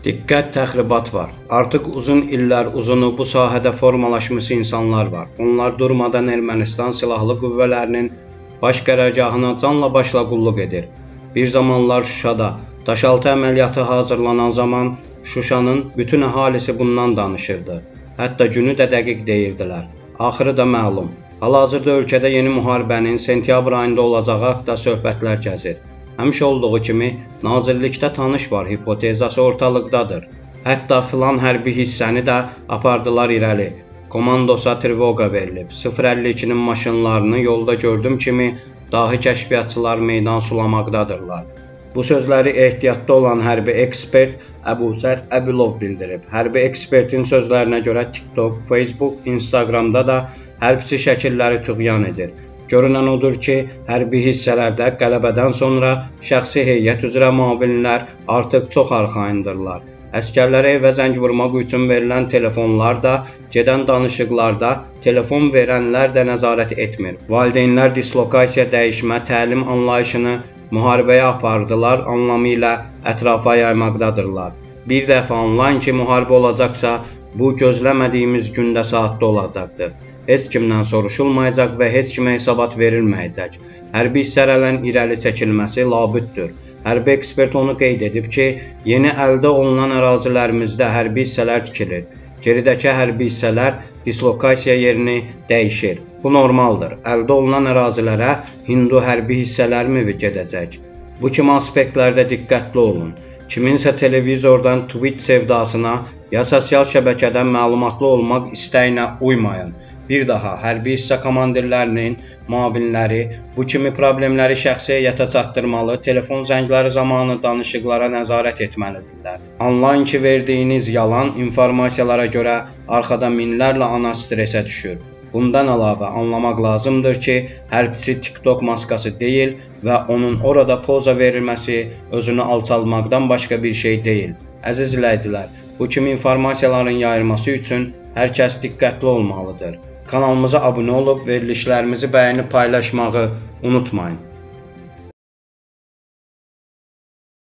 Diqqət, təxribat var. Artıq uzun illər uzunu bu sahədə formalaşmış insanlar var. Onlar durmadan Ermənistan silahlı qüvvələrinin baş qərargahına canla başla qulluq edir. Bir zamanlar Şuşada daşaltı əməliyyatı hazırlanan zaman Şuşanın bütün əhalisi bundan danışırdı. Hətta günü də dəqiq deyirdilər. Axırı da məlum. Hal-hazırda ölkədə yeni müharibənin sentyabr ayında olacağı haqqında söhbətlər gəzir. Həmişə olduğu kimi nazirlikdə tanış var hipotezası ortalıqdadır. Hətta filan hərbi hissəni də apardılar irəli. Komandosa trevoqa verilib. 052-nin maşınlarını yolda gördüm kimi dahi kəşfiyyatçılar meydan sulamaqdadırlar. Bu sözləri ehtiyatda olan hərbi ekspert Əbuzər Əbilov bildirib. Hərbi ekspertin sözlərinə görə TikTok, Facebook, Instagramda da hərbçi şəkilləri tüğyan edir. Görünən odur ki, hərbi hissələrdə qələbədən sonra şəxsi heyət üzrə müavinlər artıq çox arxayındırlar. Əskərlərə evə zəng vurmaq üçün verilən telefonlar da, gedən danışıqlarda telefon verənlər də nəzarət etmir. Valideynlər dislokasiya dəyişmə, təlim anlayışını müharibəyə apardılar anlamı ilə ətrafa yaymaqdadırlar. Bir dəfə anlayın ki, müharibə olacaqsa, bu gözləmədiyimiz gündə saatda olacaqdır. Heç kimdən soruşulmayacaq və heç kimə hesabat verilməyəcək. Hərbi hissələrin irəli çəkilməsi labüddür. Hərbi ekspert onu qeyd edib ki, yeni əldə olunan ərazilərimizdə hərbi hissələr tikilir. Geridəki hərbi hissələr dislokasiya yerini dəyişir. Bu normaldır. Əldə olunan ərazilərə Hindu hərbi hissələrmi gedəcək? Bu kimi aspektlərdə diqqətli olun. Kiminsə televizordan tweet sevdasına ya sosial şəbəkədən məlumatlı olmaq istəyinə uymayın. Bir daha, hərbi hissə komandirlərinin müavinləri bu kimi problemləri şəxsi heyətə çatdırmalı, telefon zəngləri zamanı danışıqlara nəzarət etməlidirlər. Anlayın ki, verdiyiniz yalan informasiyalara görə arxada minlərlə ana stresə düşür. Bundan əlavə anlamaq lazımdır ki, hərbçi TikTok maskası deyil və onun orada poza verilməsi özünü alçaltmaqdan başqa bir şey deyil. Əziz izləyicilər, bu kimi informasiyaların yayılması üçün hər kəs diqqətli olmalıdır. Kanalımıza abunə olub verilişlərimizi bəyənib paylaşmağı unutmayın.